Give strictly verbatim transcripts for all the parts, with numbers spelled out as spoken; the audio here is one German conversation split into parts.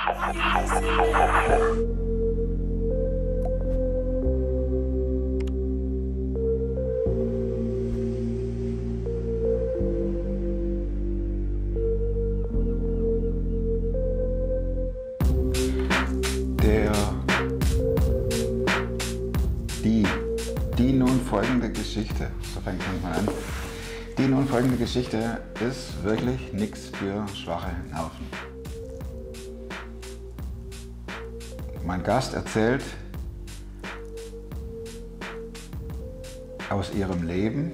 Der, die, die nun folgende Geschichte, so fängt es mal an, die nun folgende Geschichte ist wirklich nichts für schwache Nerven. Mein Gast erzählt aus ihrem Leben,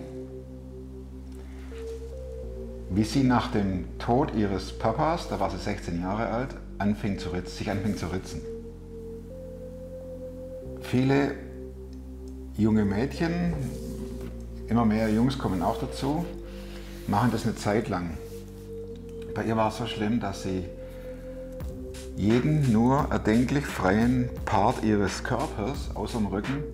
wie sie nach dem Tod ihres Papas, da war sie sechzehn Jahre alt, anfing zu ritzen, sich anfing zu ritzen. Viele junge Mädchen, immer mehr Jungs kommen auch dazu, machen das eine Zeit lang. Bei ihr war es so schlimm, dass sie jeden nur erdenklich freien Part ihres Körpers außer dem Rücken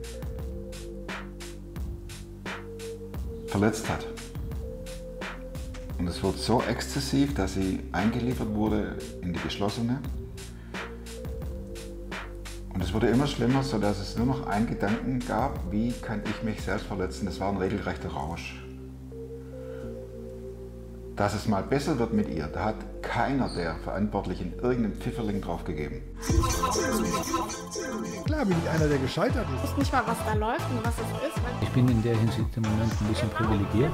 verletzt hat. Und es wurde so exzessiv, dass sie eingeliefert wurde in die geschlossene. Und es wurde immer schlimmer, sodass es nur noch einen Gedanken gab, wie kann ich mich selbst verletzen. Das war ein regelrechter Rausch. Dass es mal besser wird mit ihr, da hat keiner der Verantwortlichen irgendeinen Pfifferling drauf gegeben. Klar bin ich einer, der gescheitert ist. Ich weiß nicht mal, was da läuft und was es ist. Ich bin in der Hinsicht im Moment ein bisschen privilegiert.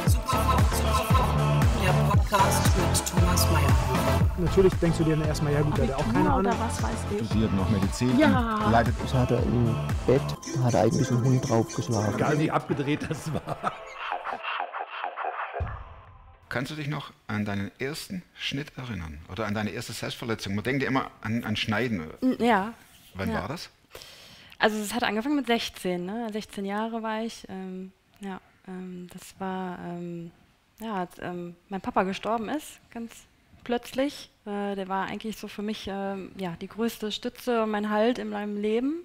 Der Podcast mit Thomas Mayer. Natürlich denkst du dir dann erstmal, ja gut, der hat auch keine Ahnung. Oder was weiß ich. Studiert noch Medizin, Ja. leidet. Ich hatte im Bett, hat eigentlich ein Hund draufgeschlagen. Egal wie abgedreht das war. Kannst du dich noch an deinen ersten Schnitt erinnern? Oder an deine erste Selbstverletzung? Man denkt ja immer an, an Schneiden. Ja. Wann ja. war das? Also es hat angefangen mit sechzehn, ne? sechzehn Jahre war ich. Ähm, ja, ähm, das war, ähm, ja, als ähm, mein Papa gestorben ist, ganz plötzlich. Äh, der war eigentlich so für mich ähm, ja, die größte Stütze und mein Halt in meinem Leben.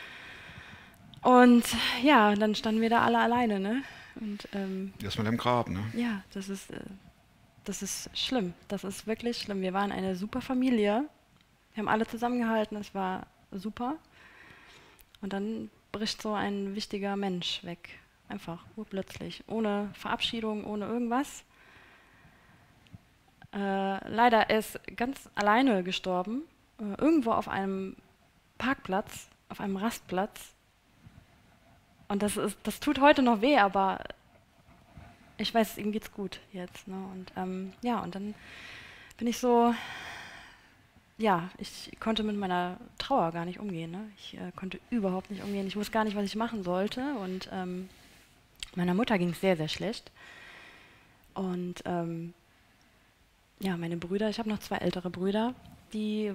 Und ja, dann standen wir da alle alleine, ne? Und, ähm, Erstmal im Grab, ne? ja, das ist, äh, das ist schlimm. Das ist wirklich schlimm. Wir waren eine super Familie. Wir haben alle zusammengehalten. Es war super. Und dann bricht so ein wichtiger Mensch weg. Einfach, urplötzlich. Ohne Verabschiedung, ohne irgendwas. Äh, leider ist er ganz alleine gestorben. Äh, irgendwo auf einem Parkplatz, auf einem Rastplatz. Und das ist, das tut heute noch weh, aber ich weiß, ihm geht's gut jetzt. Ne? Und ähm, ja, und dann bin ich so, ja, ich konnte mit meiner Trauer gar nicht umgehen. Ne? Ich äh, konnte überhaupt nicht umgehen. Ich wusste gar nicht, was ich machen sollte. Und ähm, meiner Mutter ging es sehr, sehr schlecht. Und ähm, ja, meine Brüder, ich habe noch zwei ältere Brüder, die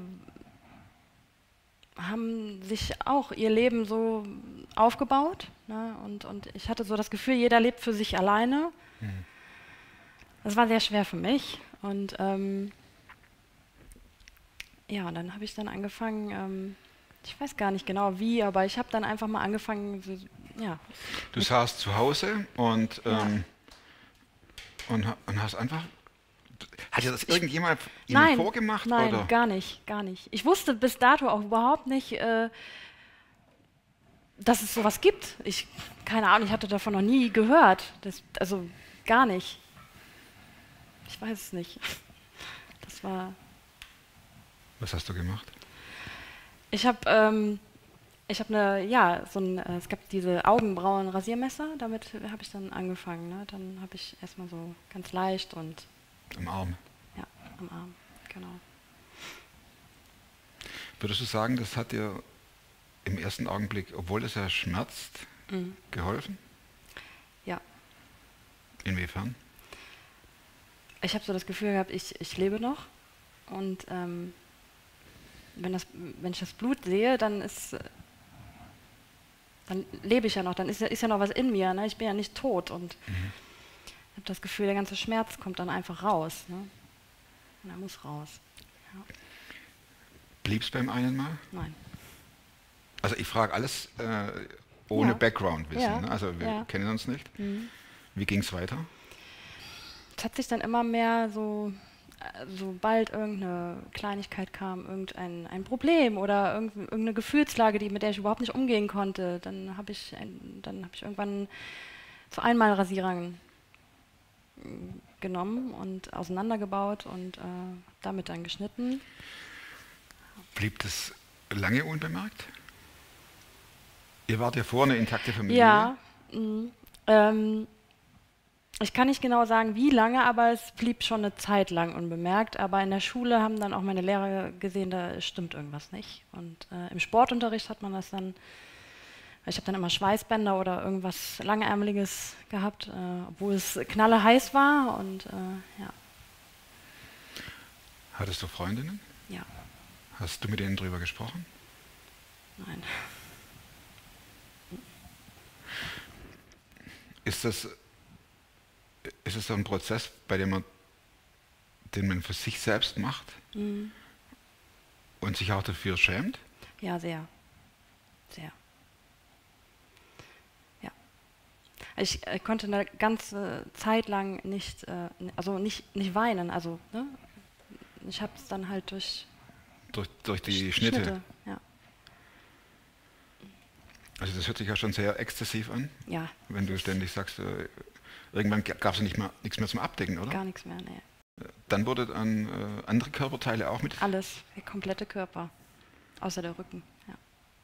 haben sich auch ihr Leben so aufgebaut. Ne? Und, und ich hatte so das Gefühl, jeder lebt für sich alleine. Mhm. Das war sehr schwer für mich. Und ähm, ja, und dann habe ich dann angefangen, ähm, ich weiß gar nicht genau wie, aber ich habe dann einfach mal angefangen, so, ja. Du saßt zu Hause und, ähm, ja. und, und hast einfach... Hat dir das irgendjemand Ihnen nein, vorgemacht? Nein, oder? gar nicht, gar nicht. Ich wusste bis dato auch überhaupt nicht, äh, dass es sowas gibt. Ich, keine Ahnung, ich hatte davon noch nie gehört. Das, also gar nicht. Ich weiß es nicht. Das war... Was hast du gemacht? Ich habe ähm, ich habe eine, ja, so ein, äh, es gab diese Augenbrauen-Rasiermesser, damit habe ich dann angefangen. Ne? Dann habe ich erstmal so ganz leicht und... Am Arm? Ja, am Arm, genau. Würdest du sagen, das hat dir im ersten Augenblick, obwohl es ja schmerzt, mhm. geholfen? Ja. Inwiefern? Ich habe so das Gefühl gehabt, ich, ich lebe noch und ähm, wenn, das, wenn ich das Blut sehe, dann ist, dann lebe ich ja noch, dann ist ja, ist ja noch was in mir, ne? Ich bin ja nicht tot und mhm. ich habe das Gefühl, der ganze Schmerz kommt dann einfach raus, ne? Und er muss raus. Ja. Blieb es beim einen Mal? Nein. Also ich frage alles äh, ohne ja. Background-Wissen, ja. ne? Also wir ja. kennen uns nicht. Mhm. Wie ging es weiter? Es hat sich dann immer mehr so sobald irgendeine Kleinigkeit kam, irgendein ein Problem oder irgend, irgendeine Gefühlslage, die, mit der ich überhaupt nicht umgehen konnte, dann habe ich, ein, dann hab ich irgendwann zu Einmalrasierern genommen und auseinandergebaut und äh, damit dann geschnitten. Blieb das lange unbemerkt? Ihr wart ja vorher eine intakte Familie. Ja, mh, ähm, ich kann nicht genau sagen, wie lange, aber es blieb schon eine Zeit lang unbemerkt. Aber in der Schule haben dann auch meine Lehrer gesehen, da stimmt irgendwas nicht. Und äh, im Sportunterricht hat man das dann, ich habe dann immer Schweißbänder oder irgendwas Langärmeliges gehabt, äh, obwohl es knalleheiß war. Und äh, ja. Hattest du Freundinnen? Ja. Hast du mit denen drüber gesprochen? Nein. Ist das, ist es so ein Prozess, bei dem man, den man für sich selbst macht Mhm. und sich auch dafür schämt? Ja, sehr. Sehr. Ja. Ich äh, konnte eine ganze Zeit lang nicht, äh, also nicht, nicht weinen. Also, ne? Ich habe es dann halt durch Durch, durch die Sch- Schnitte. Ja. Also das hört sich ja schon sehr exzessiv an, Ja, wenn du ständig sagst, äh, irgendwann gab es ja nicht mehr, nichts mehr zum Abdecken, oder? gar nichts mehr. Nee. Dann wurde dann äh, andere Körperteile auch mit. Alles, der komplette Körper. Außer der Rücken. Ja.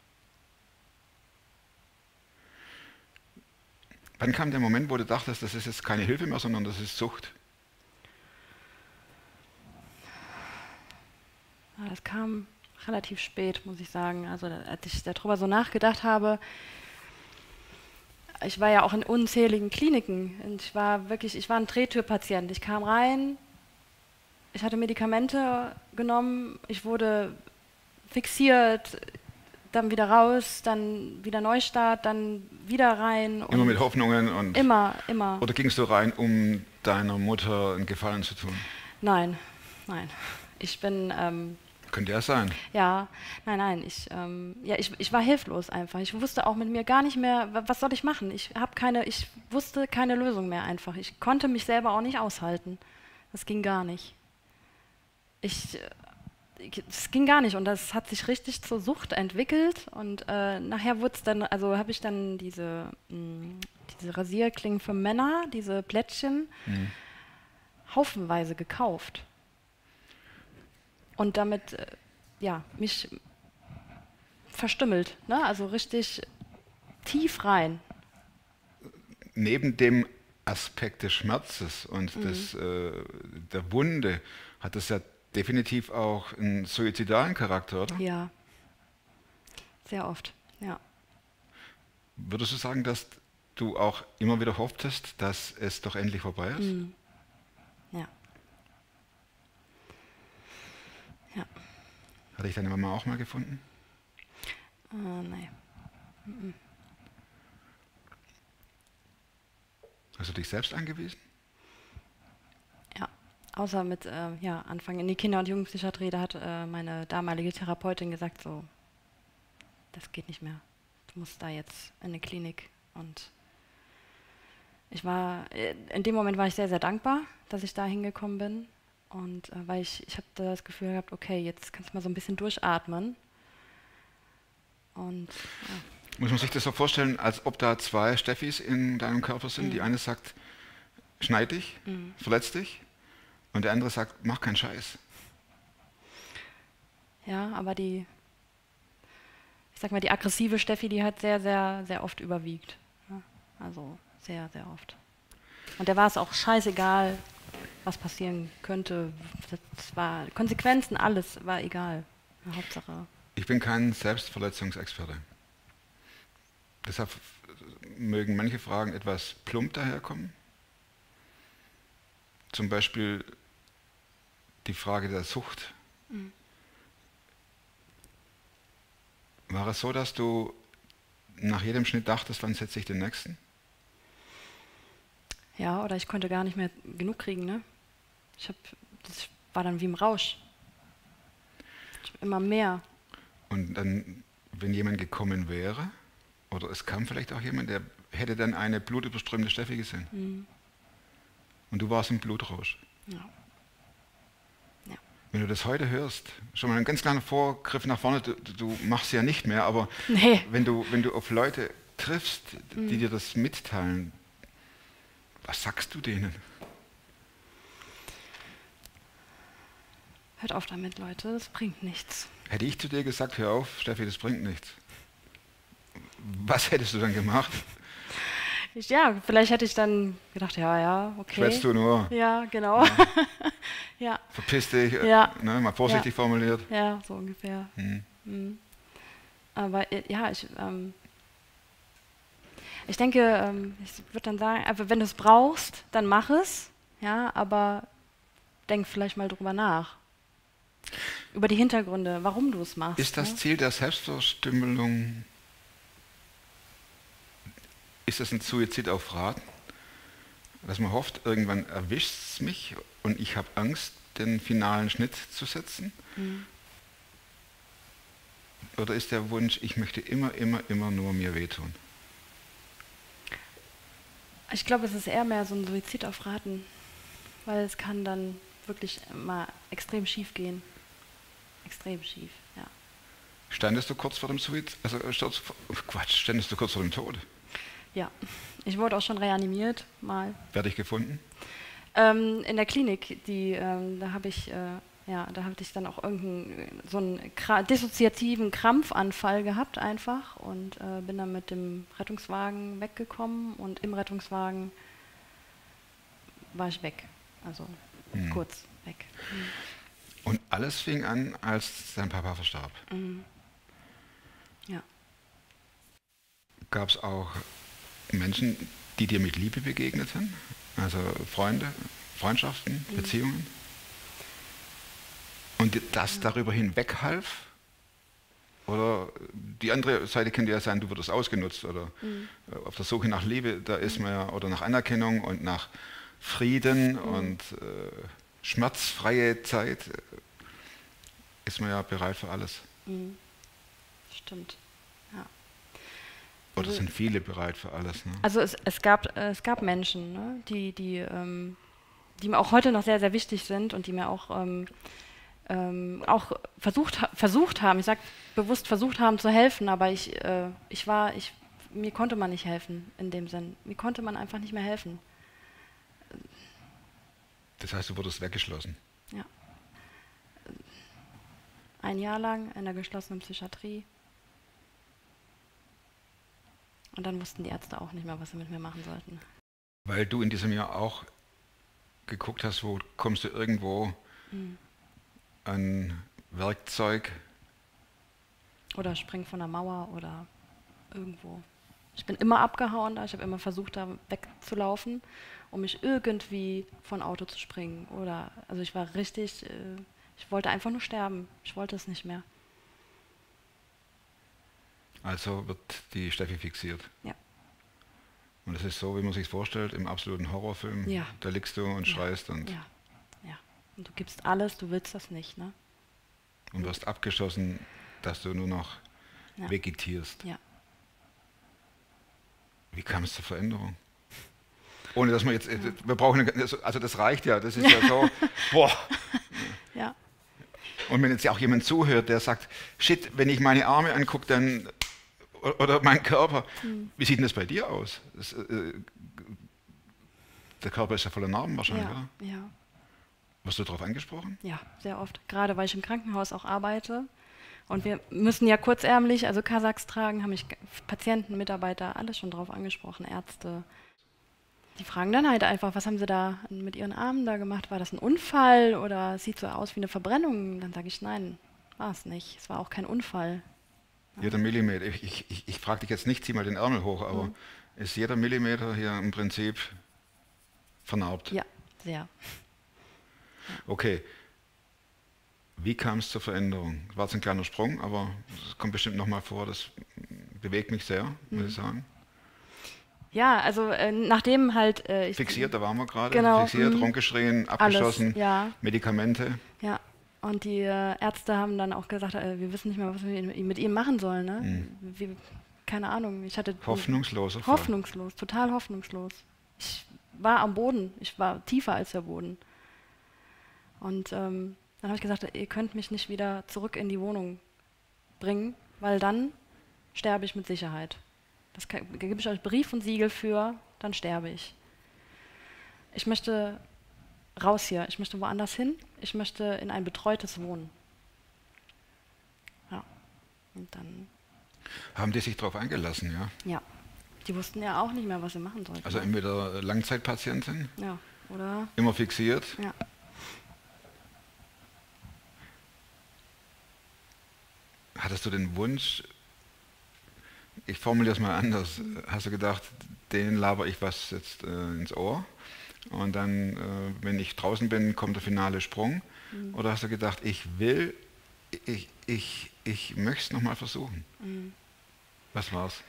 Wann kam der Moment, wo du dachtest, das ist jetzt keine Hilfe mehr, sondern das ist Sucht? Ja, das kam relativ spät, muss ich sagen. Also da- als ich darüber so nachgedacht habe, ich war ja auch in unzähligen Kliniken und ich war wirklich, ich war ein Drehtürpatient. Ich kam rein, ich hatte Medikamente genommen, ich wurde fixiert, dann wieder raus, dann wieder Neustart, dann wieder rein. Immer und mit Hoffnungen und. Immer, immer. Oder gingst du rein, um deiner Mutter einen Gefallen zu tun? Nein, nein. Ich bin, ähm, Könnte ja sein. ja, nein, nein, ich, ähm, ja, ich, ich war hilflos einfach. Ich wusste auch mit mir gar nicht mehr, wa- was soll ich machen? Ich habe keine, ich wusste keine Lösung mehr einfach. Ich konnte mich selber auch nicht aushalten. Das ging gar nicht. Ich, äh, ich- das ging gar nicht und das hat sich richtig zur Sucht entwickelt und äh, nachher wurde es dann, also habe ich dann diese, mh, diese Rasierklingen für Männer, diese Plättchen, Mhm. haufenweise gekauft. Und damit, äh, ja, mich verstümmelt, ne? Also richtig tief rein. Neben dem Aspekt des Schmerzes und Mhm. des, äh, der Wunde hat es ja definitiv auch einen suizidalen Charakter, oder? Ja. Sehr oft, ja. Würdest du sagen, dass du auch immer wieder hofftest, dass es doch endlich vorbei ist? Mhm. Ja. Ja. Hatte ich deine Mama auch mal gefunden? Äh, nee. Mhm. Hast du dich selbst angewiesen? Ja. Außer mit äh, ja, Anfang in die Kinder- und Jugendpsychiatrie, da hat äh, meine damalige Therapeutin gesagt, so, das geht nicht mehr. Du musst da jetzt in eine Klinik. Und ich war, äh, in dem Moment war ich sehr, sehr dankbar, dass ich da hingekommen bin. Und äh, weil ich, ich habe das Gefühl gehabt, okay, jetzt kannst du mal so ein bisschen durchatmen. Und ja. Muss man sich das so vorstellen, als ob da zwei Steffis in deinem Körper sind? Mhm. Die eine sagt, schneid dich, Mhm. verletz dich. Und der andere sagt, mach keinen Scheiß. Ja, aber die, ich sag mal, die aggressive Steffi, die hat sehr, sehr, sehr oft überwiegt. Ja, also sehr, sehr oft. Und der war es auch scheißegal, was passieren könnte. Das war Konsequenzen, alles war egal. Ja, Hauptsache. Ich bin kein Selbstverletzungsexperte. Deshalb mögen manche Fragen etwas plump daherkommen. Zum Beispiel die Frage der Sucht. Mhm. War es so, dass du nach jedem Schnitt dachtest, wann setze ich den nächsten? Ja, oder ich konnte gar nicht mehr genug kriegen, ne? Ich hab, das war dann wie im Rausch. Ich hab immer mehr. Und dann, wenn jemand gekommen wäre, oder es kam vielleicht auch jemand, der hätte dann eine blutüberströmte Steffi gesehen. Mhm. Und du warst im Blutrausch. Ja. Wenn du das heute hörst, schon mal ein ganz kleiner Vorgriff nach vorne, du, du machst ja nicht mehr, aber Nee. wenn, du, wenn du auf Leute triffst, die Mhm. dir das mitteilen, was sagst du denen? Hört auf damit, Leute, das bringt nichts. Hätte ich zu dir gesagt, hör auf, Steffi, das bringt nichts. Was hättest du dann gemacht? Ich, ja, vielleicht hätte ich dann gedacht, ja, ja, okay. Schwätzt du nur, Ja, genau. Ja. Ja, verpiss dich, äh, Ja. ne, mal vorsichtig formuliert. ja, so ungefähr. Hm. Mhm. Aber äh, ja, ich, ähm, ich denke, ähm, ich würde dann sagen, einfach wenn du es brauchst, dann mach es, ja, aber denk vielleicht mal drüber nach. Über die Hintergründe, warum du es machst. Ist das ne? Ziel der Selbstverstümmelung, ist das ein Suizid auf Raten? Dass man hofft, irgendwann erwischt es mich und ich habe Angst, den finalen Schnitt zu setzen? Mhm. Oder ist der Wunsch, ich möchte immer, immer, immer nur mir wehtun? Ich glaube, es ist eher mehr so ein Suizid auf Raten, weil es kann dann wirklich mal extrem schief gehen. Extrem schief, ja. Standest du kurz vor dem Suizid? Also, äh, Sturz, vor- oh Quatsch, standest du kurz vor dem Tod? Ja, ich wurde auch schon reanimiert, mal. Werde ich gefunden? Ähm, in der Klinik, die, ähm, da habe ich, äh, ja, da hatte ich dann auch irgendeinen so einen Kra dissoziativen Krampfanfall gehabt einfach und äh, bin dann mit dem Rettungswagen weggekommen und im Rettungswagen war ich weg, also Hm. kurz weg. Und alles fing an, als dein Papa verstarb. Mhm. Ja. Gab es auch Menschen, die dir mit Liebe begegneten? Also Freunde, Freundschaften, Mhm. Beziehungen? Und dir das darüber hinweg half? Oder die andere Seite könnte ja sein, du wurdest ausgenutzt oder Mhm. äh, auf der Suche nach Liebe, da ist man ja, oder nach Anerkennung und nach Frieden Mhm. und äh, schmerzfreie Zeit, äh, ist man ja bereit für alles. Mhm. Stimmt. Ja. Oder Also- sind viele bereit für alles? Ne? Also es, es, gab, äh, es gab Menschen, ne, die, die, ähm, die mir auch heute noch sehr, sehr wichtig sind und die mir auch, ähm, ähm, auch versucht, ha- versucht haben, ich sage bewusst versucht haben zu helfen, aber ich, äh, ich war, ich, mir konnte man nicht helfen in dem Sinn. Mir konnte man einfach nicht mehr helfen. Das heißt, du wurdest weggeschlossen. Ja. Ein Jahr lang in der geschlossenen Psychiatrie. Und dann wussten die Ärzte auch nicht mehr, was sie mit mir machen sollten. Weil du in diesem Jahr auch geguckt hast, wo kommst du irgendwo Mhm. an Werkzeug. Oder spring von der Mauer oder irgendwo. Ich bin immer abgehauen da, ich habe immer versucht, da wegzulaufen, um mich irgendwie von Auto zu springen. Oder, also ich war richtig, äh, ich wollte einfach nur sterben. Ich wollte es nicht mehr. Also wird die Steffi fixiert. Ja. Und es ist so, wie man sich vorstellt, im absoluten Horrorfilm. Ja. Da liegst du und Ja. schreist und, Ja, ja. Und du gibst alles, du willst das nicht, ne? und wirst abgeschossen, dass du nur noch Ja. vegetierst. Ja. Wie kam es zur Veränderung? Ohne dass man jetzt, äh, wir brauchen, eine- also das reicht ja, das ist ja so, boah. Ja. Und wenn jetzt ja auch jemand zuhört, der sagt, shit, wenn ich meine Arme angucke, dann, oder meinen Körper, Hm. wie sieht denn das bei dir aus? Das, äh, der Körper ist ja voller Narben wahrscheinlich, Ja, oder? ja, Wirst du darauf angesprochen? ja, sehr oft. Gerade weil ich im Krankenhaus auch arbeite. Und wir müssen ja kurzärmlich, also Kasachs tragen, haben mich g- Patienten, Mitarbeiter, alles schon drauf angesprochen, Ärzte. Die fragen dann halt einfach, was haben sie da mit ihren Armen da gemacht? War das ein Unfall oder es sieht so aus wie eine Verbrennung? Dann sage ich, nein, war es nicht. Es war auch kein Unfall. Jeder Millimeter, ich, ich, ich, ich frage dich jetzt nicht, zieh mal den Ärmel hoch, aber Mhm. ist jeder Millimeter hier im Prinzip vernarbt? Ja, sehr. Okay. Wie kam es zur Veränderung? War jetzt ein kleiner Sprung, aber es kommt bestimmt nochmal vor, das bewegt mich sehr, muss Mhm. ich sagen. Ja, also äh, nachdem halt... Äh, ich, Fixiert, da waren wir gerade. Genau, Fixiert, mhm. rumgeschrien, abgeschossen, Alles, ja. Medikamente. Ja, und die äh, Ärzte haben dann auch gesagt, äh, wir wissen nicht mehr, was wir mit, mit ihm machen sollen. Ne? Mhm. Wie, keine Ahnung, ich hatte... Hoffnungsloser Fall. Hoffnungslos, total hoffnungslos. Ich war am Boden, ich war tiefer als der Boden. Und ähm, Dann habe ich gesagt, ihr könnt mich nicht wieder zurück in die Wohnung bringen, weil dann sterbe ich mit Sicherheit. Das kann, da gebe ich euch Brief und Siegel für, dann sterbe ich. Ich möchte raus hier, ich möchte woanders hin, ich möchte in ein betreutes Wohnen. Ja, und dann... Haben die sich darauf eingelassen, ja? Ja, die wussten ja auch nicht mehr, was sie machen sollten. Also entweder Langzeitpatientin, ja, oder... immer fixiert. Ja. Hattest du den Wunsch, ich formuliere es mal anders, hast du gedacht, denen laber ich was jetzt äh, ins Ohr und dann, äh, wenn ich draußen bin, kommt der finale Sprung? Mhm. Oder hast du gedacht, ich will, ich, ich, ich möchte es nochmal versuchen? Mhm. Was war's?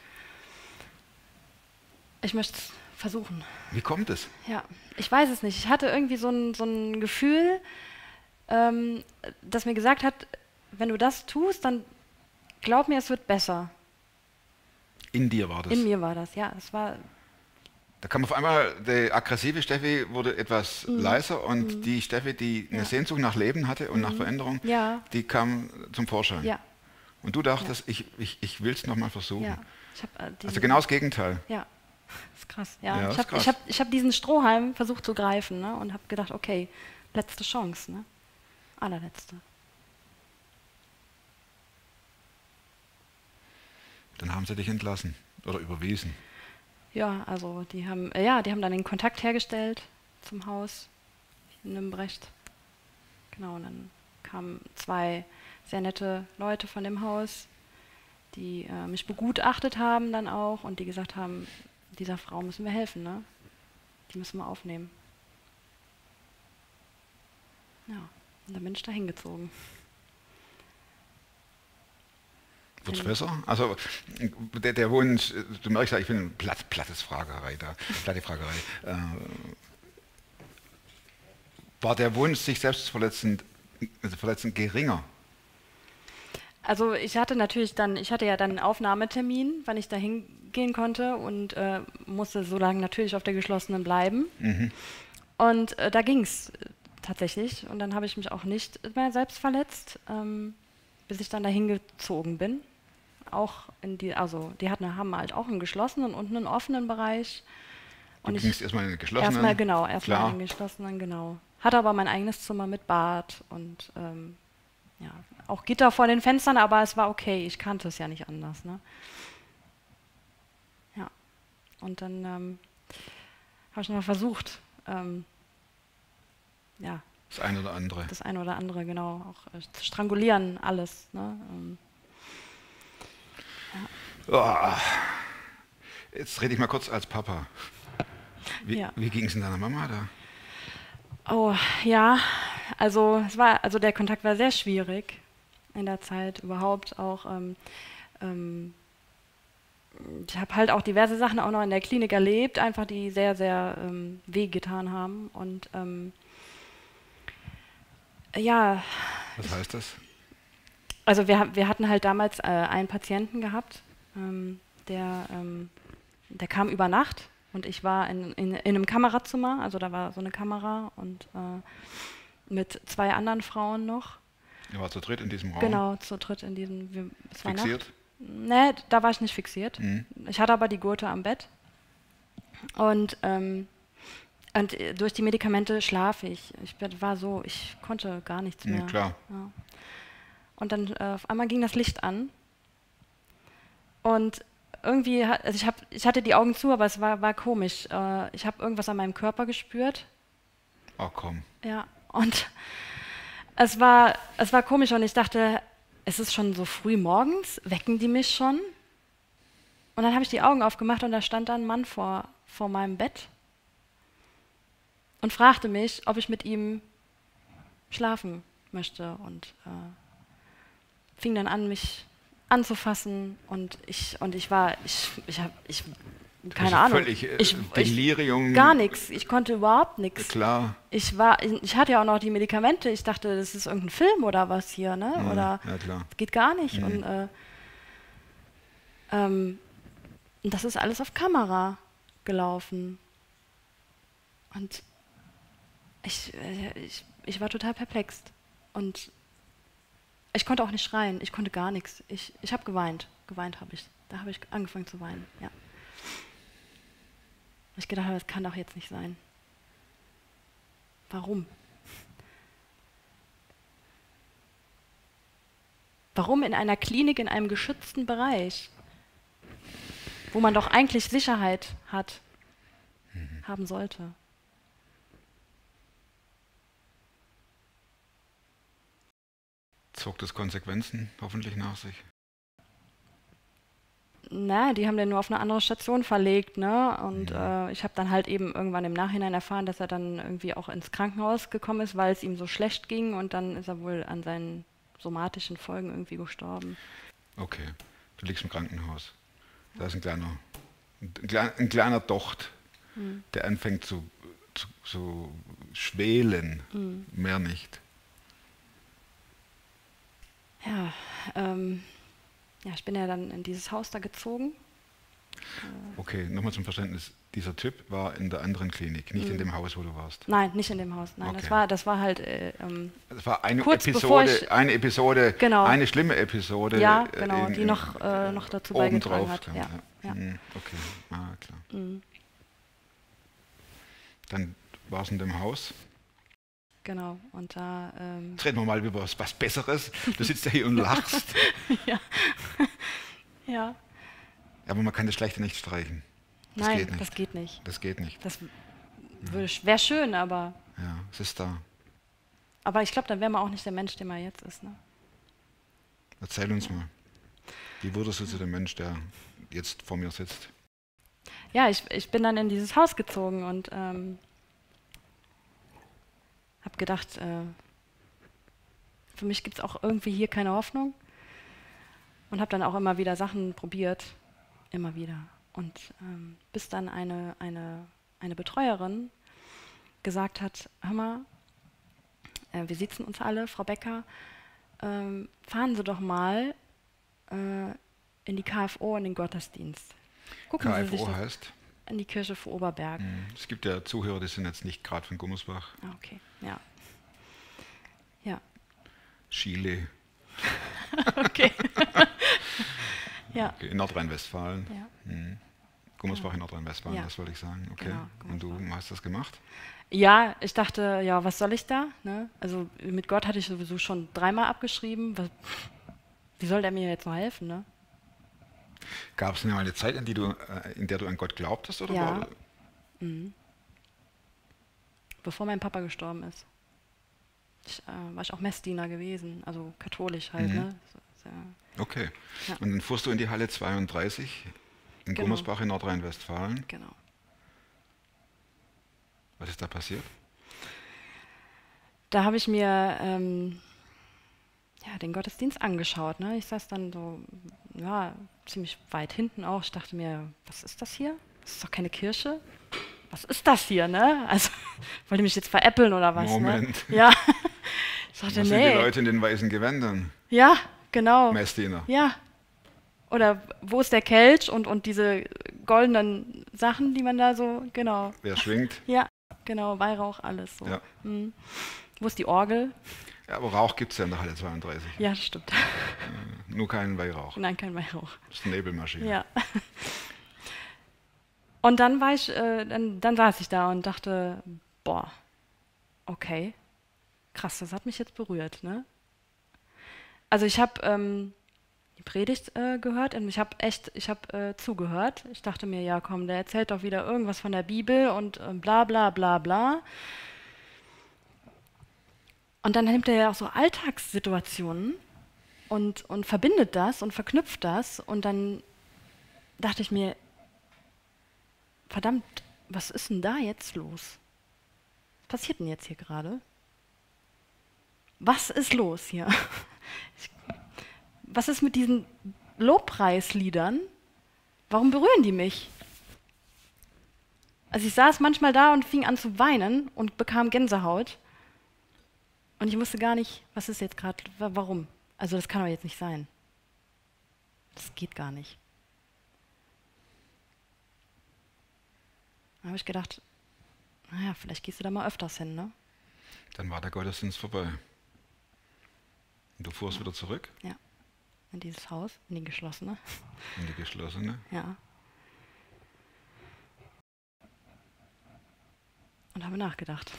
Ich möchte es versuchen. Wie kommt es? Ja, ich weiß es nicht. Ich hatte irgendwie so ein, so ein Gefühl, ähm, das mir gesagt hat, wenn du das tust, dann glaub mir, es wird besser. In dir war das? In mir war das, ja. Es war da kam auf einmal, die aggressive Steffi wurde etwas mhm. leiser und mhm. die Steffi, die eine ja. Sehnsucht nach Leben hatte und mhm. nach Veränderung, ja. die kam zum Vorschein. Ja. Und du dachtest, ja. ich, ich, ich will es nochmal versuchen. Ja. Ich hab, äh, also genau das Gegenteil. Ja, das ist krass. Ja. Ja, ich habe hab, hab diesen Strohhalm versucht zu greifen, ne, und habe gedacht, okay, letzte Chance, ne? Allerletzte. Dann haben sie dich entlassen oder überwiesen. Ja, also die haben, äh, ja, die haben dann den Kontakt hergestellt zum Haus in Nimbrecht. Genau, und dann kamen zwei sehr nette Leute von dem Haus, die äh, mich begutachtet haben dann auch und die gesagt haben, dieser Frau müssen wir helfen, ne? Die müssen wir aufnehmen. Ja, und dann bin ich da hingezogen. Wird es besser? Also der, der Wunsch, du merkst ja, ich bin ein platt, plattes Fragerei da, platte Fragerei. Äh, war der Wunsch, sich selbst zu verletzen, also verletzen geringer? Also ich hatte natürlich dann, ich hatte ja dann einen Aufnahmetermin, wann ich da hingehen konnte und äh, musste so lange natürlich auf der geschlossenen bleiben. Mhm. Und äh, da ging es tatsächlich. Und dann habe ich mich auch nicht mehr selbst verletzt, ähm, bis ich dann da hingezogen bin. Auch in die, also die hatten, haben halt auch einen geschlossenen und einen offenen Bereich. Und du gingst erstmal in den geschlossenen? Erstmal, genau, erstmal in den geschlossenen, genau. Hatte aber mein eigenes Zimmer mit Bad und ähm, ja, auch Gitter vor den Fenstern, aber es war okay, ich kannte es ja nicht anders. Ne? Ja, und dann ähm, habe ich noch mal versucht, ähm, ja. Das eine oder andere. Das eine oder andere, genau. Auch äh, zu strangulieren, alles. Ne? Ähm, ja. Oh, jetzt rede ich mal kurz als Papa. Wie, ja. wie ging es in deiner Mama da? Oh, ja, also es war, also der Kontakt war sehr schwierig in der Zeit überhaupt auch. Ähm, ähm, ich habe halt auch diverse Sachen auch noch in der Klinik erlebt, einfach die sehr, sehr ähm, wehgetan haben. Und ähm, ja. Was heißt das? Also wir, wir hatten halt damals äh, einen Patienten gehabt, ähm, der, ähm, der kam über Nacht. Und ich war in, in, in einem Kamerazimmer, also da war so eine Kamera und äh, mit zwei anderen Frauen noch. Ihr war zu dritt in diesem Raum? Genau, zu dritt in diesem... Wir, es war fixiert? Nee, da war ich nicht fixiert. Mhm. Ich hatte aber die Gurte am Bett. Und, ähm, und durch die Medikamente schlafe ich. Ich war so, ich konnte gar nichts mehr. Ja, klar. Ja. Und dann äh, auf einmal ging das Licht an. Und irgendwie, also ich, hab, ich hatte die Augen zu, aber es war, war komisch. Äh, ich habe irgendwas an meinem Körper gespürt. Oh, komm. Ja, und es war, es war komisch und ich dachte, es ist schon so früh morgens, wecken die mich schon? Und dann habe ich die Augen aufgemacht und da stand da ein Mann vor, vor meinem Bett und fragte mich, ob ich mit ihm schlafen möchte und äh, fing dann an, mich anzufassen und ich und ich war ich ich habe ich keine Ahnung völlig, äh, ich, Delirium ich, gar nichts ich konnte überhaupt nichts klar ich war ich hatte ja auch noch die Medikamente ich dachte das ist irgendein Film oder was hier ne ja, oder ja, klar. Das geht gar nicht mhm. und äh, ähm, das ist alles auf Kamera gelaufen und ich äh, ich, ich war total perplex Und ich konnte auch nicht schreien, ich konnte gar nichts. Ich, ich habe geweint, geweint habe ich. Da habe ich angefangen zu weinen, ja. Ich gedacht habe, das kann doch jetzt nicht sein. Warum? Warum in einer Klinik, in einem geschützten Bereich, wo man doch eigentlich Sicherheit hat, mhm. haben sollte? Zog das Konsequenzen hoffentlich nach sich? Na, die haben den nur auf eine andere Station verlegt, ne? Und mhm. äh, ich habe dann halt eben irgendwann im Nachhinein erfahren, dass er dann irgendwie auch ins Krankenhaus gekommen ist, weil es ihm so schlecht ging und dann ist er wohl an seinen somatischen Folgen irgendwie gestorben. Okay, du liegst im Krankenhaus. Da ist ein kleiner, ein kleiner, ein kleiner Docht, mhm. der anfängt zu, zu, zu schwelen, mhm. mehr nicht. Ja, ähm, ja, ich bin ja dann in dieses Haus da gezogen. Okay, nochmal zum Verständnis. Dieser Typ war in der anderen Klinik, nicht mhm. in dem Haus, wo du warst? Nein, nicht in dem Haus. Nein, okay. das war, das war halt äh, ähm, das war eine kurz Episode, ich, eine Episode, genau. eine schlimme Episode. Ja, genau, in, die noch, äh, noch dazu beigetragen hat. Kam, ja. Ja. Ja. Okay, ah, klar. Mhm. Dann war es in dem Haus. Genau, und da... Ähm Jetzt reden wir mal über was, was Besseres. Du sitzt ja hier und lachst. ja. ja. Aber man kann das Schlechte nicht streichen. Das Nein, geht nicht. das geht nicht. Das geht nicht. Das wäre schön, aber... Ja, es ist da. Aber ich glaube, dann wäre man auch nicht der Mensch, der man jetzt ist. Ne? Erzähl uns ja. mal. Wie wurdest du zu dem Mensch, der jetzt vor mir sitzt? Ja, ich, ich bin dann in dieses Haus gezogen und... Ähm, habe gedacht, äh, für mich gibt es auch irgendwie hier keine Hoffnung und habe dann auch immer wieder Sachen probiert, immer wieder. Und ähm, bis dann eine, eine, eine Betreuerin gesagt hat, hör mal, äh, wir sitzen uns alle, Frau Becker, ähm, fahren Sie doch mal äh, in die K F O, in den Gottesdienst. Gucken K F O Sie sich heißt? In die Kirche vor Oberberg. Es gibt ja Zuhörer, die sind jetzt nicht gerade von Gummersbach. Ah, okay, ja. Ja. Chile. okay. ja. Okay, in Nordrhein-Westfalen. Ja. Mhm. Gummersbach ja. in Nordrhein-Westfalen, ja. das wollte ich sagen. Okay. Genau, und du hast das gemacht? Ja, ich dachte, ja, was soll ich da? Ne? Also mit Gott hatte ich sowieso schon dreimal abgeschrieben. Was, wie soll der mir jetzt noch helfen? Ne? Gab es eine Zeit, in, die du, äh, in der du an Gott glaubtest? Oder ja. war, mhm. Bevor mein Papa gestorben ist. Ich, äh, war ich auch Messdiener gewesen, also katholisch halt. Mhm. Ne? So, ja. Okay. Ja. Und dann fuhrst du in die Halle zweiunddreißig in genau. Gummersbach in Nordrhein-Westfalen. Genau. Was ist da passiert? Da habe ich mir ähm, ja, den Gottesdienst angeschaut. Ne? Ich saß dann so ja, ziemlich weit hinten auch. Ich dachte mir, was ist das hier? Das ist doch keine Kirche. Was ist das hier, ne? Also, wollte mich jetzt veräppeln oder was? Moment. Ne? Ja. Ich dachte, Was nee. sind die Leute in den weißen Gewändern? Ja, genau. Messdiener. Ja. Oder wo ist der Kelch und, und diese goldenen Sachen, die man da so, genau. Wer schwingt? Ja, genau, Weihrauch, alles so. Ja. Mhm. Wo ist die Orgel? Ja, aber Rauch gibt es ja in der Halle zweiunddreißig. Ja, das stimmt. Äh, nur keinen Weihrauch. Nein, kein Weihrauch. Das ist eine Nebelmaschine. Ja. Und dann war ich, äh, dann, dann saß ich da und dachte, boah, okay, krass, das hat mich jetzt berührt, ne? Also ich habe ähm, die Predigt äh, gehört und ich habe echt, ich habe äh, zugehört. Ich dachte mir, ja komm, der erzählt doch wieder irgendwas von der Bibel und äh, bla bla bla bla. Und dann nimmt er ja auch so Alltagssituationen und, und verbindet das und verknüpft das und dann dachte ich mir, verdammt, was ist denn da jetzt los? Was passiert denn jetzt hier gerade? Was ist los hier? Ich, was ist mit diesen Lobpreisliedern? Warum berühren die mich? Also ich saß manchmal da und fing an zu weinen und bekam Gänsehaut. Und ich wusste gar nicht, was ist jetzt gerade, warum? Also das kann doch jetzt nicht sein. Das geht gar nicht. Da habe ich gedacht, naja, vielleicht gehst du da mal öfters hin, ne? Dann war der Gottesdienst vorbei. Und du fuhrst wieder zurück? Ja. In dieses Haus, in die geschlossene. In die geschlossene? Ja. Und habe nachgedacht.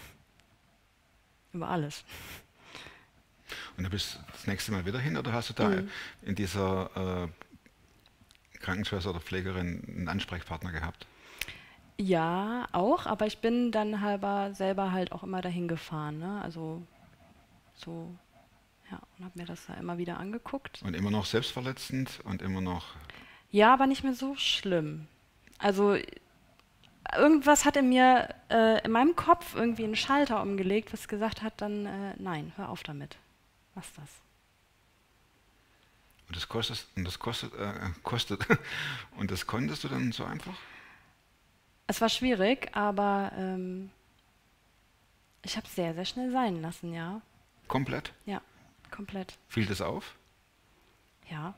Über alles. Und du bist das nächste Mal wieder hin oder hast du da mhm. in dieser äh, Krankenschwester oder Pflegerin einen Ansprechpartner gehabt? Ja, auch, aber ich bin dann halber selber halt auch immer dahin gefahren, ne? Also so, ja, und habe mir das da immer wieder angeguckt. Und immer noch selbstverletzend und immer noch... Ja, aber nicht mehr so schlimm. Also irgendwas hat in mir, äh, in meinem Kopf irgendwie einen Schalter umgelegt, was gesagt hat, dann äh, nein, hör auf damit. Was ist das? Und das kostet, und das kostet, äh, kostet. Und das konntest du dann so einfach? Es war schwierig, aber ähm, ich habe es sehr, sehr schnell sein lassen, ja. Komplett? Ja, komplett. Fiel das auf? Ja.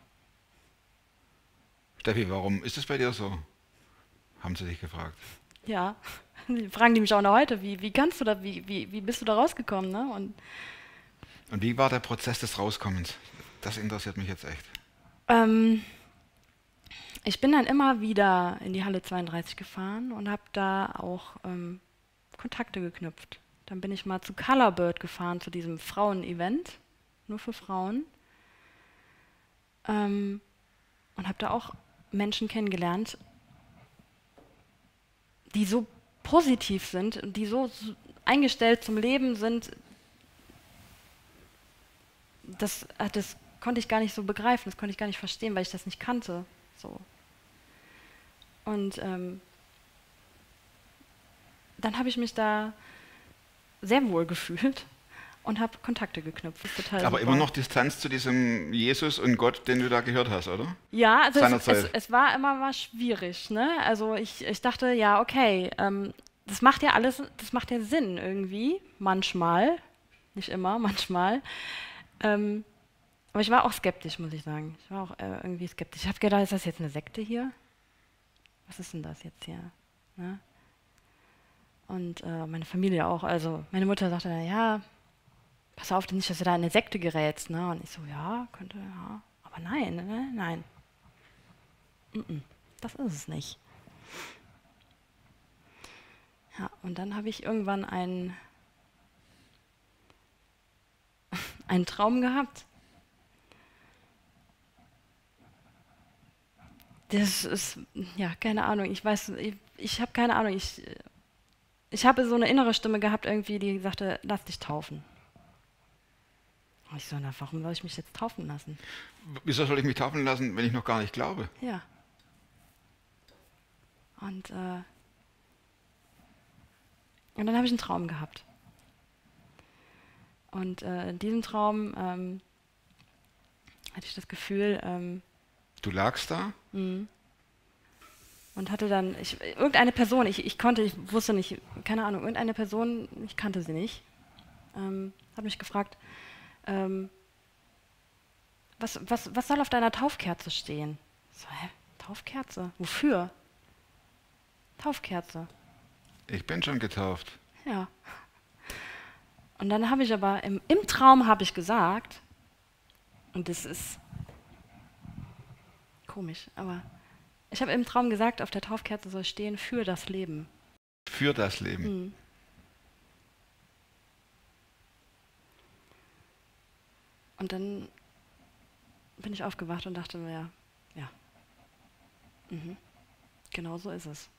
Steffi, warum ist es bei dir so? Haben sie dich gefragt? Ja, fragen die mich auch noch heute, wie, wie kannst du da, wie, wie, wie bist du da rausgekommen, ne? Und, Und wie war der Prozess des Rauskommens? Das interessiert mich jetzt echt. Ähm, ich bin dann immer wieder in die Halle zweiunddreißig gefahren und habe da auch ähm, Kontakte geknüpft. Dann bin ich mal zu Colorbird gefahren, zu diesem Frauen-Event, nur für Frauen. Ähm, und habe da auch Menschen kennengelernt, die so positiv sind und die so, so eingestellt zum Leben sind, das, das konnte ich gar nicht so begreifen, das konnte ich gar nicht verstehen, weil ich das nicht kannte. So. Und ähm, dann habe ich mich da sehr wohl gefühlt und habe Kontakte geknüpft. Das ist total Aber super. immer noch Distanz zu diesem Jesus und Gott, den du da gehört hast, oder? Ja, also es, Seinerzeit. es, es war immer mal schwierig. Ne? Also ich, ich dachte, ja, okay, ähm, das macht ja alles, das macht ja Sinn irgendwie, manchmal, nicht immer, manchmal. Ähm, aber ich war auch skeptisch, muss ich sagen. Ich war auch äh, irgendwie skeptisch. Ich habe gedacht, ist das jetzt eine Sekte hier? Was ist denn das jetzt hier? Ne? Und äh, meine Familie auch. Also meine Mutter sagte, ja, pass auf, nicht, dass du da in eine Sekte gerätst. Ne? Und ich so, ja, könnte, ja. Aber nein, ne? nein. Mm-mm, das ist es nicht. Ja, und dann habe ich irgendwann einen, einen Traum gehabt. Das ist, ja, keine Ahnung, ich weiß, ich, ich habe keine Ahnung, ich, ich habe so eine innere Stimme gehabt irgendwie, die sagte, lass dich taufen. Und ich so, na, warum soll ich mich jetzt taufen lassen? Wieso soll ich mich taufen lassen, wenn ich noch gar nicht glaube? Ja. Und, äh, und dann habe ich einen Traum gehabt. Und äh, in diesem Traum ähm, hatte ich das Gefühl, ähm, Du lagst da? Mhm. Und hatte dann, ich, irgendeine Person, ich, ich konnte, ich wusste nicht, keine Ahnung, irgendeine Person, ich kannte sie nicht, ähm, hat mich gefragt, ähm, was, was, was soll auf deiner Taufkerze stehen? Ich so, hä, Taufkerze? Wofür? Taufkerze. Ich bin schon getauft. Ja. Und dann habe ich aber, im, im Traum habe ich gesagt, und das ist komisch, aber ich habe im Traum gesagt, auf der Taufkerze soll stehen, für das Leben. Für das Leben. Mhm. Und dann bin ich aufgewacht und dachte mir, ja, ja, mhm. Genau so ist es.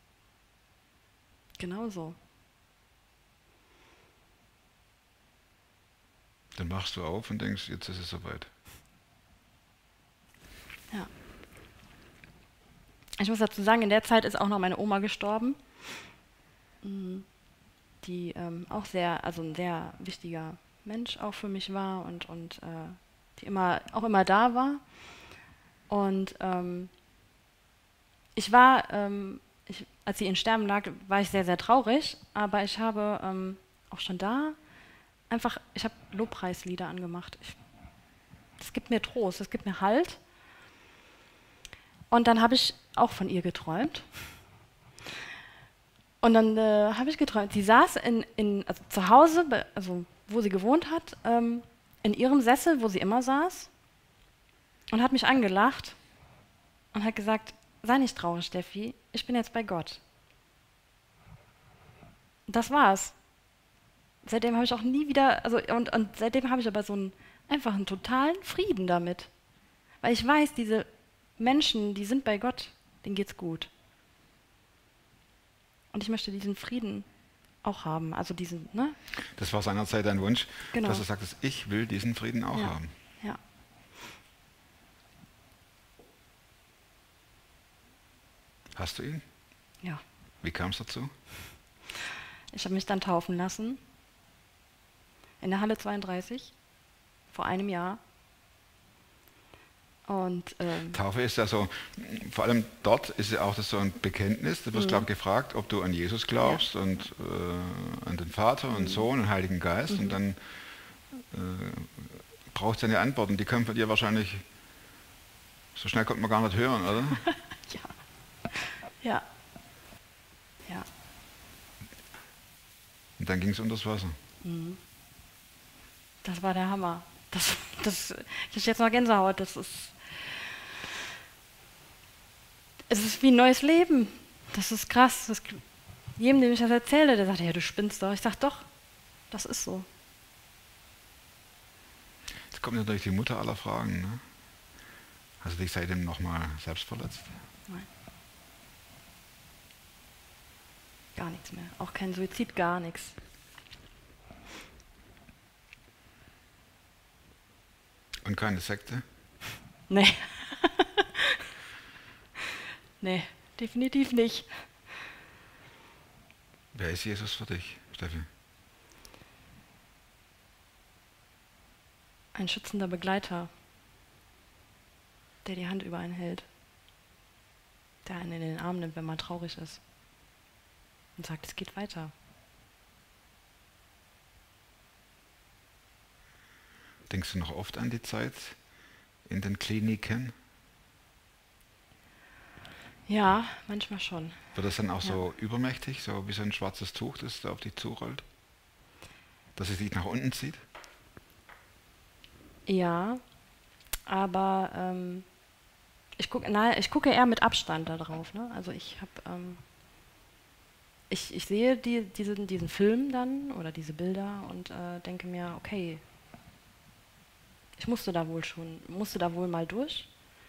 Genau so. Dann wachst du auf und denkst, jetzt ist es soweit. Ja. Ich muss dazu sagen, in der Zeit ist auch noch meine Oma gestorben, die ähm, auch sehr, also ein sehr wichtiger Mensch auch für mich war und, und äh, die immer, auch immer da war. Und ähm, ich war, ähm, ich, als sie in Sterben lag, war ich sehr, sehr traurig, aber ich habe ähm, auch schon da einfach, ich habe Lobpreislieder angemacht. Ich, das gibt mir Trost, das gibt mir Halt. Und dann habe ich auch von ihr geträumt. Und dann äh, habe ich geträumt, sie saß in, in, also zu Hause, also wo sie gewohnt hat, ähm, in ihrem Sessel, wo sie immer saß, und hat mich angelacht und hat gesagt, sei nicht traurig, Steffi, ich bin jetzt bei Gott. Das war's. Seitdem habe ich auch nie wieder, also und, und seitdem habe ich aber so einen, einfach einen totalen Frieden damit. Weil ich weiß, diese Menschen, die sind bei Gott, denen geht's gut. Und ich möchte diesen Frieden auch haben, also diesen, ne? Das war seinerzeit dein Wunsch, Genau. dass du sagtest, ich will diesen Frieden auch Ja. haben. Ja. Hast du ihn? Ja. Wie kam es dazu? Ich habe mich dann taufen lassen in der Halle zweiunddreißig vor einem Jahr. Und ähm, Taufe ist ja so, vor allem dort ist ja auch das so ein Bekenntnis. Du wirst, Mhm. glaube ich, gefragt, ob du an Jesus glaubst und äh, an den Vater und Sohn und Heiligen Geist. Und dann äh, brauchst du eine Antwort. Und die können von dir wahrscheinlich, so schnell konnte man gar nicht hören, oder? ja. Ja. Ja. Und dann ging es unters Wasser. Das war der Hammer. Das, das, ich habe jetzt noch Gänsehaut. Das ist, es ist wie ein neues Leben. Das ist krass. Das, jedem, dem ich das erzähle, der sagt, ja, du spinnst doch. Ich sage, doch, das ist so. Jetzt kommt natürlich die Mutter aller Fragen. Ne? Hast du dich seitdem nochmal selbst verletzt? Nein. Gar nichts mehr. Auch kein Suizid, gar nichts. Und keine Sekte? Nee. Nee, definitiv nicht. Wer ist Jesus für dich, Steffi? Ein schützender Begleiter, der die Hand über einen hält, der einen in den Arm nimmt, wenn man traurig ist und sagt, es geht weiter. Denkst du noch oft an die Zeit in den Kliniken? Ja, manchmal schon. Wird das dann auch Ja. so übermächtig, so wie so ein schwarzes Tuch, das da auf dich zurollt? Dass es dich nach unten zieht? Ja, aber ähm, ich, guck, na, ich gucke eher mit Abstand da drauf. Ne? Also ich habe, ähm, ich, ich sehe die, diesen, diesen Film dann oder diese Bilder und äh, denke mir, okay, ich musste da wohl schon, musste da wohl mal durch.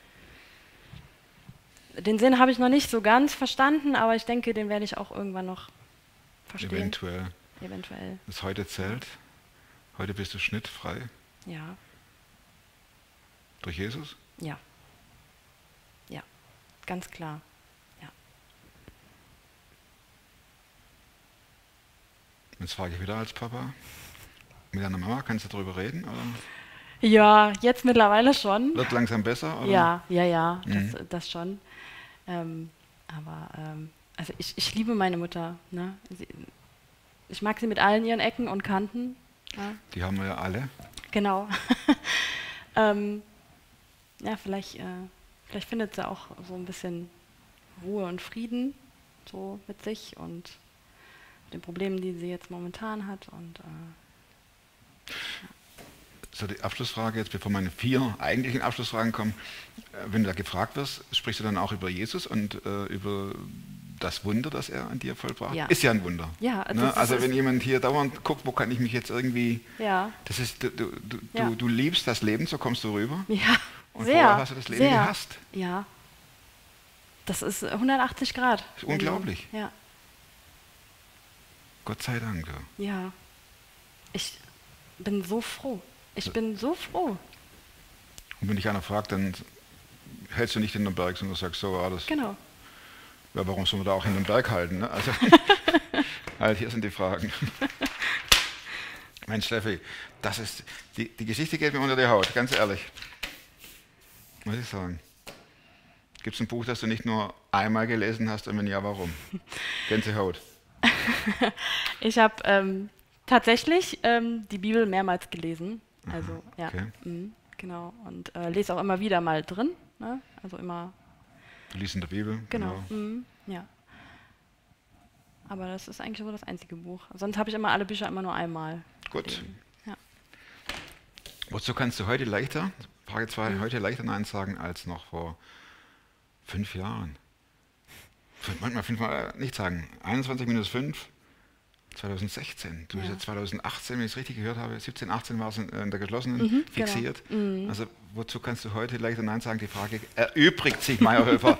Den Sinn habe ich noch nicht so ganz verstanden, aber ich denke, den werde ich auch irgendwann noch verstehen. Eventuell. Eventuell, Das heute zählt. Heute bist du schnittfrei ja. durch Jesus. Ja. Ja, ganz klar. Ja. Jetzt frage ich wieder als Papa. Mit deiner Mama kannst du darüber reden? Oder? Ja, jetzt mittlerweile schon. Wird langsam besser? Oder? Ja, ja, ja, Mhm. das, das schon. Ähm, aber ähm, also ich, ich liebe meine Mutter. Ne? Sie, ich mag sie mit allen ihren Ecken und Kanten. Ja? Die haben wir ja alle. Genau. ähm, ja, vielleicht, äh, vielleicht findet sie auch so ein bisschen Ruhe und Frieden so mit sich und den Problemen, die sie jetzt momentan hat. Und äh, So, die Abschlussfrage jetzt, bevor meine vier eigentlichen Abschlussfragen kommen. Äh, Wenn du da gefragt wirst, sprichst du dann auch über Jesus und äh, über das Wunder, das er an dir vollbracht? Ja. Ist ja ein Wunder. Ja, das ne? ist- Also ist- wenn jemand hier dauernd guckt, wo kann ich mich jetzt irgendwie... ja, Das ist, du, du, du, Ja. du, du liebst das Leben, so kommst du rüber. ja, Und sehr. vorher hast du das Leben sehr. gehasst. Ja. Das ist hundertachtzig Grad. Das ist unglaublich. Ja. Gott sei Dank. Ja. Ja, ich bin so froh. Ich bin so froh. Und wenn dich einer fragt, dann hältst du nicht in den Berg, sondern sagst, so war das. Genau. Ja, warum soll man da auch in den Berg halten? Ne? Also, halt, hier sind die Fragen. Mensch, Steffi, das ist, die, die Geschichte geht mir unter die Haut, ganz ehrlich. Muss ich sagen. Gibt es ein Buch, das du nicht nur einmal gelesen hast und wenn ja, warum? Gänsehaut. Ich habe ähm, tatsächlich ähm, die Bibel mehrmals gelesen. Also, ja. okay. Mhm, genau. Und äh, lese auch immer wieder mal drin. Ne? Also immer, Du liest in der Bibel. genau. Mhm, ja. Aber das ist eigentlich so das einzige Buch. Sonst habe ich immer alle Bücher immer nur einmal Gut. gelesen. Ja. Wozu kannst du heute leichter, Frage zwei, mhm. heute leichter Nein sagen als noch vor fünf Jahren? Manchmal fünfmal nicht sagen. einundzwanzig minus fünf, zweitausendsechzehn. Du Ja. bist ja zweitausendachtzehn, wenn ich es richtig gehört habe, siebzehn, achtzehn war es in, in der geschlossenen Mhm, fixiert. genau. Mhm. Also wozu kannst du heute leichter Nein sagen? Die Frage erübrigt sich, Meyerhöfer.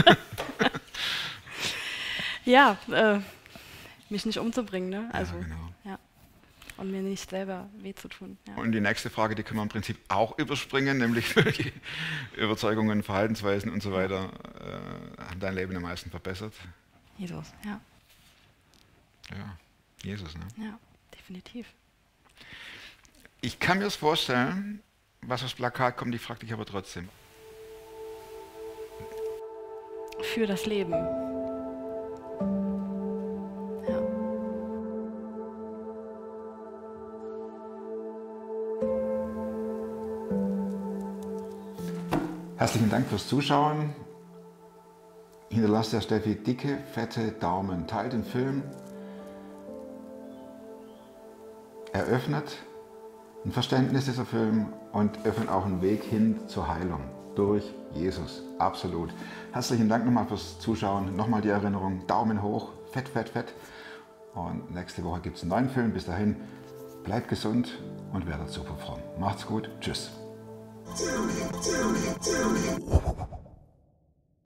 Ja, äh, mich nicht umzubringen, ne? Also, ja, genau. ja. Und mir nicht selber weh zu tun. Ja. Und die nächste Frage, die können wir im Prinzip auch überspringen, nämlich welche Überzeugungen, Verhaltensweisen und so weiter äh, haben dein Leben am meisten verbessert? Jesus, ja. Ja, Jesus, ne? Ja, definitiv. Ich kann mir das vorstellen, was aufs Plakat kommt, ich frage dich aber trotzdem. Für das Leben. Ja. Herzlichen Dank fürs Zuschauen. Hinterlasst der Steffi dicke, fette Daumen. Teilt den Film. Eröffnet ein Verständnis dieser Film und öffnet auch einen Weg hin zur Heilung durch Jesus. Absolut. Herzlichen Dank nochmal fürs Zuschauen. Nochmal die Erinnerung. Daumen hoch. Fett, fett, fett. Und nächste Woche gibt es einen neuen Film. Bis dahin, bleibt gesund und werdet super fromm. Macht's gut. Tschüss.